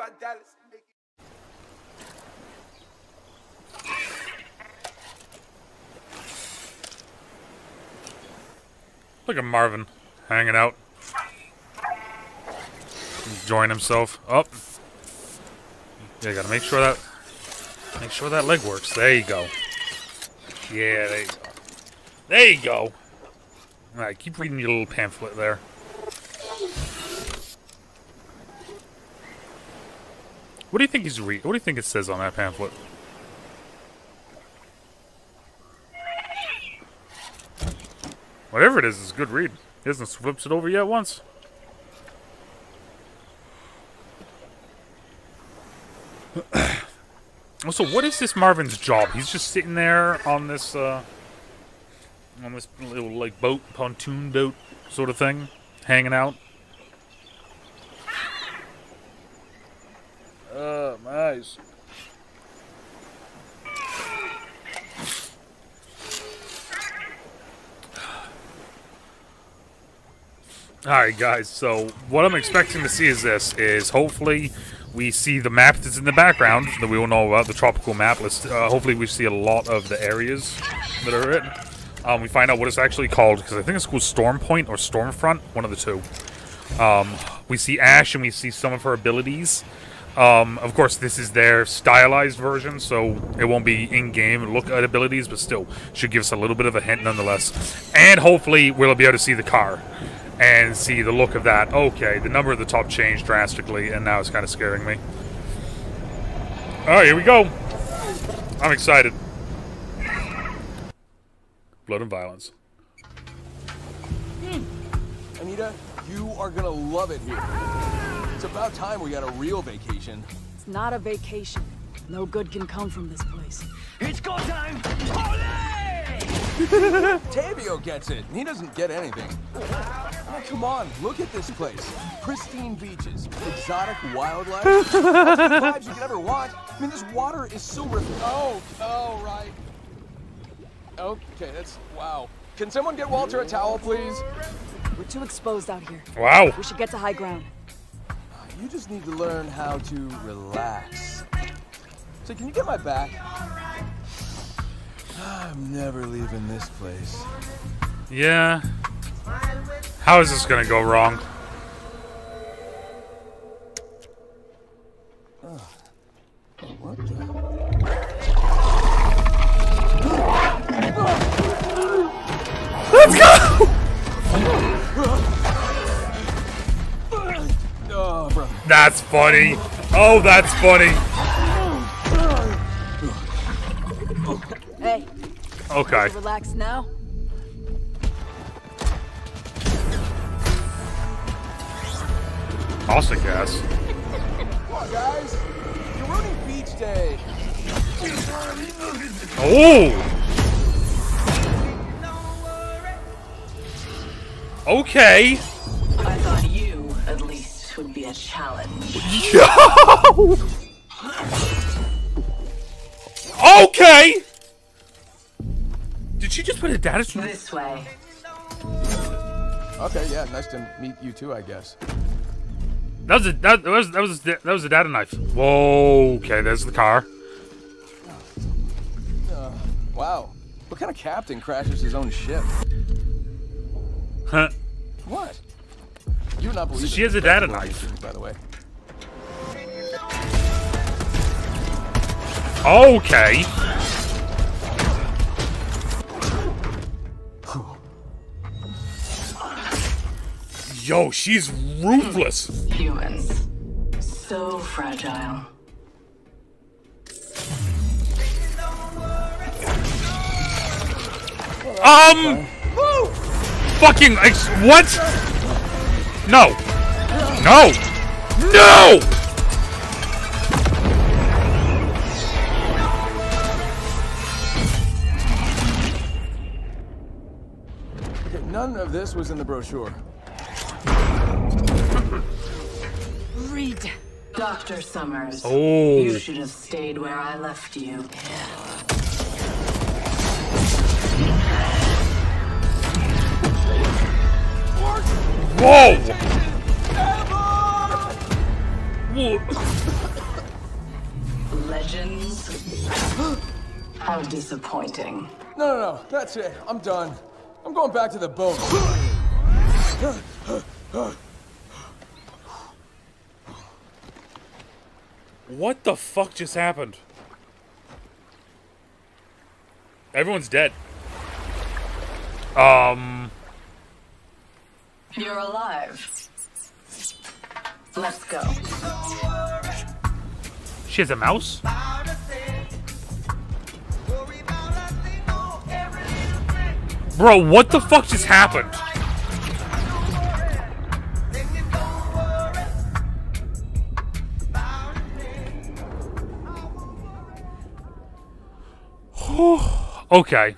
Look at Marvin hanging out, enjoying himself. Oh, yeah, gotta make sure that leg works. There you go. Yeah, there you go. There you go. All right, keep reading your little pamphlet there. What do you think he's reading? What do you think it says on that pamphlet? Whatever it is, it's a good read. He hasn't flipped it over yet once. Also, what is this Marvin's job? He's just sitting there on this little, like, boat, pontoon boat sort of thing, hanging out. My eyes. Alright guys, so what I'm expecting to see is hopefully we see the map that's in the background that we all know about, the tropical map. Hopefully we see a lot of the areas that are in. We find out what it's actually called, because I think it's called Storm Point or Stormfront, one of the two. We see Ash and we see some of her abilities. Of course, this is their stylized version, so it won't be in-game look at abilities, but still should give us a little bit of a hint nonetheless. And hopefully we'll be able to see the car and see the look of that. Okay, the number at the top changed drastically, and now it's kind of scaring me. Alright, here we go. I'm excited. Blood and violence. Anita, you are gonna love it here. It's about time we got a real vacation. It's not a vacation. No good can come from this place. It's go time! Olé! Tavio gets it, and he doesn't get anything. Oh, come on, look at this place. Pristine beaches, exotic wildlife, all the vibes you could ever want. I mean, this water is so oh, right. Okay, that's, wow. Can someone get Walter a towel, please? We're too exposed out here. Wow. We should get to high ground. You just need to learn how to relax. So can you get my back? I'm never leaving this place. Yeah. How is this gonna go wrong? What the? Let's go! Oh, brother. That's funny. Oh, that's funny. Hey. Okay. Relax now. Awesome gas. Come on, guys. You're running beach day. Oh! Okay. I thought you, at least, would be a challenge. Yo! Okay! Did she just put a data stream? This way. Okay, yeah, nice to meet you too, I guess. That was a data knife. Whoa, okay, there's the car. Wow. What kind of captain crashes his own ship? Huh. What? You would not believe So she it. has a data knife. By the way. Okay. Yo, she's ruthless. Humans. So fragile. Fucking, what? No. No. No! Okay, none of this was in the brochure. Read. Dr. Summers. Oh. You should have stayed where I left you. Whoa! Whoa! How disappointing. No, that's it. I'm done. I'm going back to the boat. What the fuck just happened? Everyone's dead. You're alive. Let's go. She has a mouse? Bro, what the fuck just happened? Okay.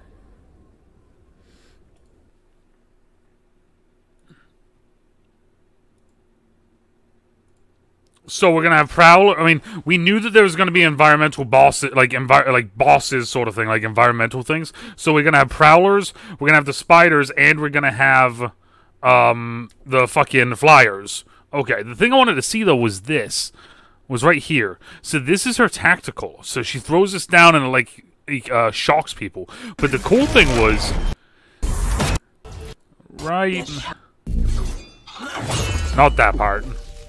So we're gonna have Prowler. I mean, we knew that there was gonna be environmental bosses, like bosses, sort of thing, like environmental things. So we're gonna have Prowlers, we're gonna have the spiders, and we're gonna have the fucking flyers. Okay. The thing I wanted to see though was this, was right here. So this is her tactical. So she throws this down and like shocks people. But the cool thing was, right? Not that part.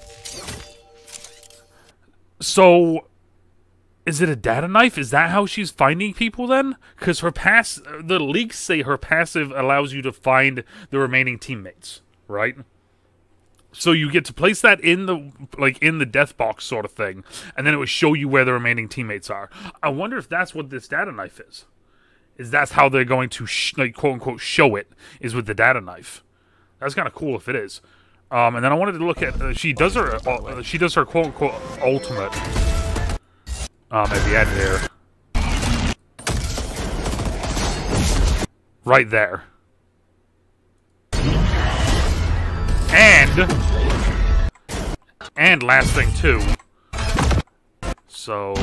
So, is it a data knife? Is that how she's finding people then? Because the leaks say her passive allows you to find the remaining teammates, right? So you get to place that in the death box sort of thing, and then it would show you where the remaining teammates are. I wonder if that's what this data knife is. That's how they're going to quote unquote show it, is with the data knife. That's kind of cool if it is. And then I wanted to look at she does her quote unquote ultimate at the end here, right there, and last thing too. So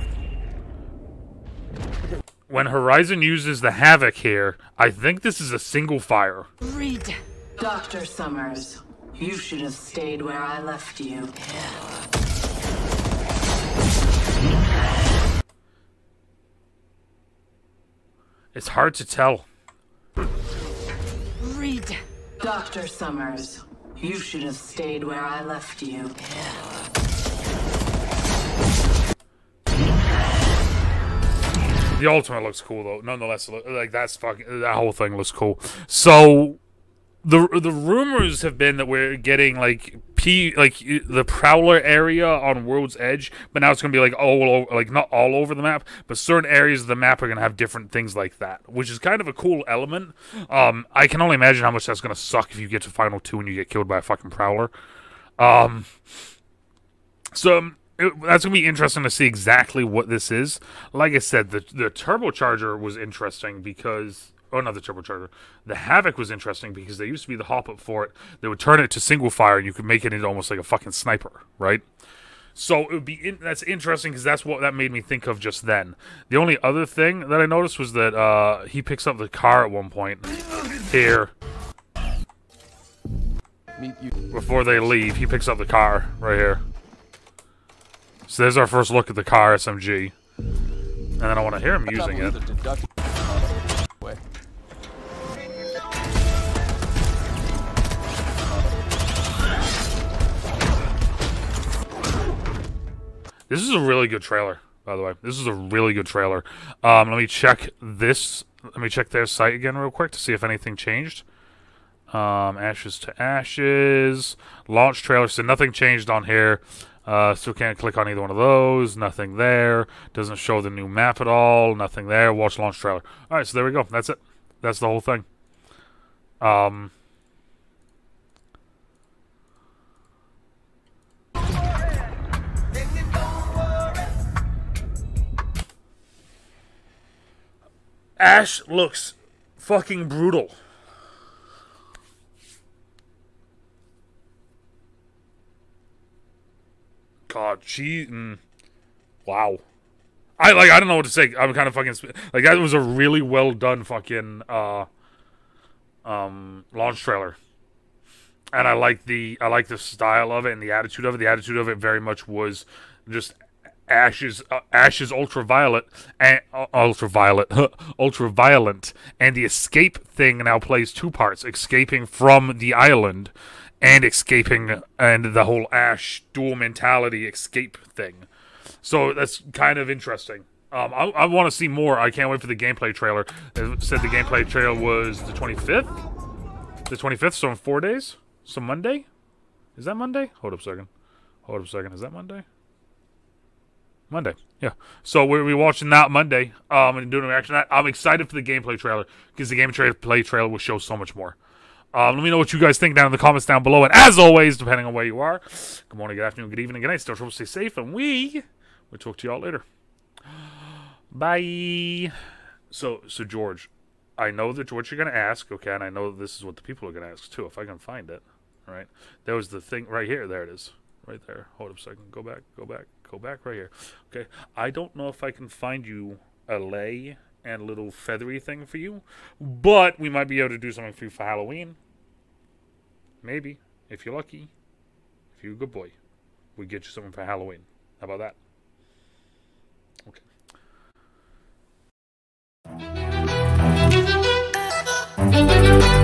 when Horizon uses the Havoc here, I think this is a single fire. Reed. Dr. Summers, you should have stayed where I left you. It's hard to tell. Reed. Dr. Summers, you should have stayed where I left you. The ultimate looks cool though. Nonetheless, like that whole thing looks cool. So the rumors have been that we're getting like the Prowler area on World's Edge, but now it's gonna be like all over, like not all over the map, but certain areas of the map are gonna have different things like that, which is kind of a cool element. I can only imagine how much that's gonna suck if you get to Final 2 and you get killed by a fucking Prowler. That's going to be interesting to see exactly what this is. Like I said, the turbocharger was interesting because... Oh, not the turbocharger. The Havoc was interesting because there used to be the hop-up for it. They would turn it to single fire and you could make it into almost like a fucking sniper, right? So it would be that's interesting because that's what that made me think of just then. The only other thing that I noticed was that he picks up the car at one point here. Before they leave, he picks up the car right here. So there's our first look at the car SMG. And then I want to hear him using it. This is a really good trailer, by the way. This is a really good trailer. Let me check this. Let me check their site again real quick to see if anything changed. Ashes to Ashes. Launch trailer. So nothing changed on here. Still can't click on either one of those. Nothing there. Doesn't show the new map at all. Nothing there. Watch launch trailer. Alright, so there we go. That's it. That's the whole thing. Ash looks fucking brutal. God, wow. I don't know what to say. I'm kind of fucking like that was a really well done fucking launch trailer. And I like the style of it and the attitude of it. The attitude of it very much was just Ash's ultraviolet and ultraviolent, and the escape thing now plays two parts: escaping from the island and escaping, and the whole Ash dual mentality escape thing. So that's kind of interesting. I want to see more. I can't wait for the gameplay trailer. It said the gameplay trailer was the 25th. The 25th, so in 4 days. So Monday. Is that Monday? Hold up a second. Is that Monday? Monday, yeah. So we're watching that Monday, and doing a reaction to that. I'm excited for the gameplay trailer, because the gameplay trailer will show so much more. Let me know what you guys think down in the comments down below, and as always, depending on where you are, good morning, good afternoon, good evening, good night, still trouble, stay safe, and we'll talk to y'all later. Bye. So George, I know that what you're going to ask, okay, and I know this is what the people are going to ask, too, if I can find it, all right? There was the thing right here, there it is. Right there. Hold up a second. Go back right here. Okay. I don't know if I can find you a lei and a little feathery thing for you, but we might be able to do something for you for Halloween. Maybe. If you're lucky. If you're a good boy. We get you something for Halloween. How about that? Okay.